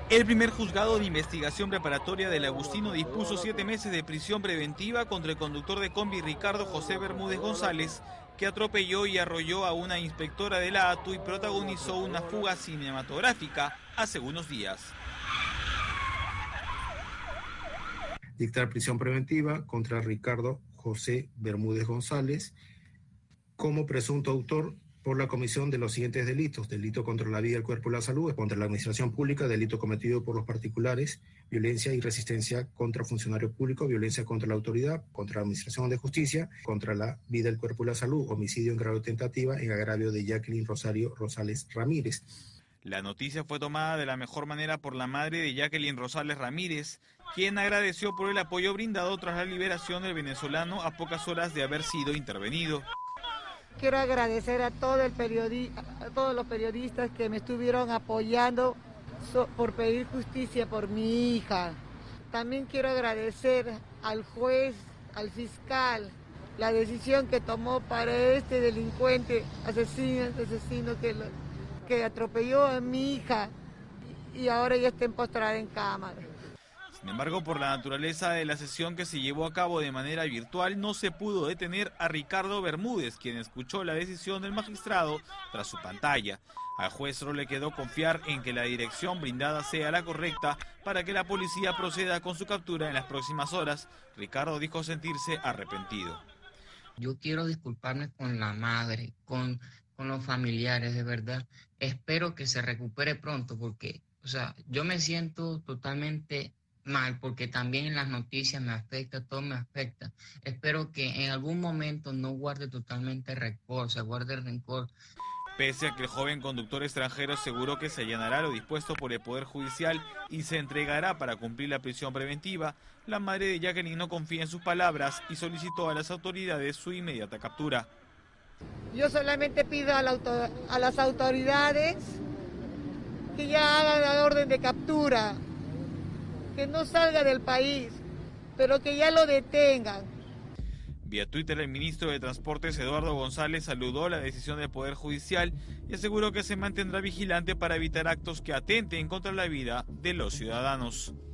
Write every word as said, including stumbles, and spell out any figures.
El primer juzgado de investigación preparatoria del Agustino dispuso siete meses de prisión preventiva contra el conductor de combi Ricardo José Bermúdez González, que atropelló y arrolló a una inspectora de la A T U y protagonizó una fuga cinematográfica hace unos días. Dictar prisión preventiva contra Ricardo José Bermúdez González como presunto autor por la comisión de los siguientes delitos: delito contra la vida, el cuerpo y la salud, contra la administración pública, delito cometido por los particulares, violencia y resistencia contra funcionario público, violencia contra la autoridad, contra la administración de justicia, contra la vida, el cuerpo y la salud, homicidio en grado de tentativa en agravio de Jacqueline Rosario Rosales Ramírez. La noticia fue tomada de la mejor manera por la madre de Jacqueline Rosales Ramírez, quien agradeció por el apoyo brindado tras la liberación del venezolano a pocas horas de haber sido intervenido. Quiero agradecer a, todo el periodi a todos los periodistas que me estuvieron apoyando so por pedir justicia por mi hija. También quiero agradecer al juez, al fiscal, la decisión que tomó para este delincuente, asesino, asesino que, lo, que atropelló a mi hija y ahora ya está postrada en cama. Sin embargo, por la naturaleza de la sesión que se llevó a cabo de manera virtual, no se pudo detener a Ricardo Bermúdez, quien escuchó la decisión del magistrado tras su pantalla. Al juez solo le quedó confiar en que la dirección brindada sea la correcta para que la policía proceda con su captura en las próximas horas. Ricardo dijo sentirse arrepentido. Yo quiero disculparme con la madre, con, con los familiares, de verdad. Espero que se recupere pronto porque, o sea, yo me siento totalmente mal, porque también en las noticias me afecta, todo me afecta. Espero que en algún momento no guarde totalmente rencor, se guarde el rencor. Pese a que el joven conductor extranjero aseguró que se allanará lo dispuesto por el Poder Judicial y se entregará para cumplir la prisión preventiva, la madre de Jacqueline no confía en sus palabras y solicitó a las autoridades su inmediata captura. Yo solamente pido a, la auto a las autoridades que ya hagan la orden de captura, que no salga del país, pero que ya lo detengan. Vía Twitter, el ministro de Transportes, Eduardo González, saludó la decisión del Poder Judicial y aseguró que se mantendrá vigilante para evitar actos que atenten contra la vida de los ciudadanos.